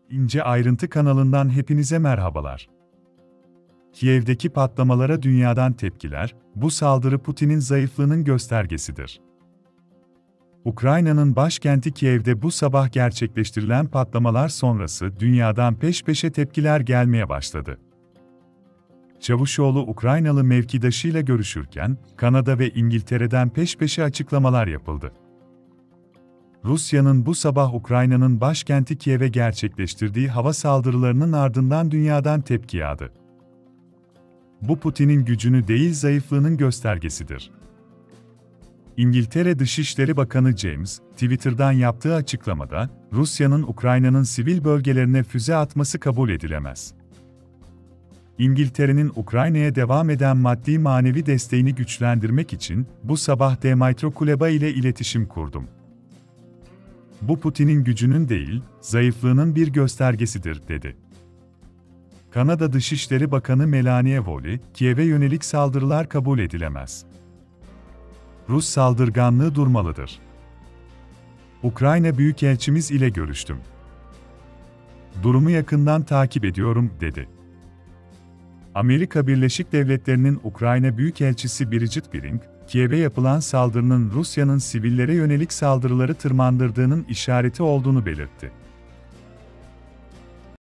İnce Ayrıntı kanalından hepinize merhabalar. Kiev'deki patlamalara dünyadan tepkiler, bu saldırı Putin'in zayıflığının göstergesidir. Ukrayna'nın başkenti Kiev'de bu sabah gerçekleştirilen patlamalar sonrası dünyadan peş peşe tepkiler gelmeye başladı. Çavuşoğlu Ukraynalı mevkidaşıyla görüşürken, Kanada ve İngiltere'den peş peşe açıklamalar yapıldı. Rusya'nın bu sabah Ukrayna'nın başkenti Kiev'e gerçekleştirdiği hava saldırılarının ardından dünyadan tepki yağdı. Bu Putin'in gücünü değil zayıflığının göstergesidir. İngiltere Dışişleri Bakanı James, Twitter'dan yaptığı açıklamada, Rusya'nın Ukrayna'nın sivil bölgelerine füze atması kabul edilemez. İngiltere'nin Ukrayna'ya devam eden maddi manevi desteğini güçlendirmek için bu sabah Dmytro Kuleba ile iletişim kurdum. Bu Putin'in gücünün değil, zayıflığının bir göstergesidir, dedi. Kanada Dışişleri Bakanı Melanie Woolley, Kiev'e yönelik saldırılar kabul edilemez. Rus saldırganlığı durmalıdır. Ukrayna Büyükelçimiz ile görüştüm. Durumu yakından takip ediyorum, dedi. Amerika Birleşik Devletleri'nin Ukrayna Büyükelçisi Bridget Brink, Kiev'e yapılan saldırının Rusya'nın sivillere yönelik saldırıları tırmandırdığının işareti olduğunu belirtti.